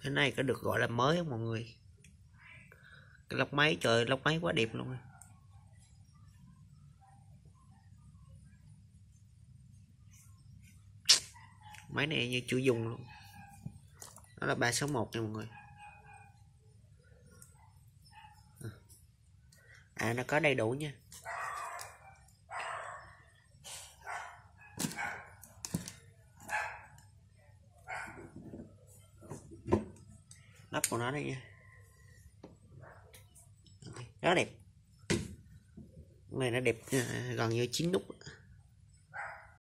Cái này có được gọi là mới không mọi người? Cái lốc máy, trời ơi, lốc máy quá đẹp luôn. Máy này như chưa dùng luôn. Đó là 361 nha mọi người. Nó có đầy đủ nha. Nắp của nó đây nha. Rất đẹp. Cái này nó đẹp, gần như 9 nút.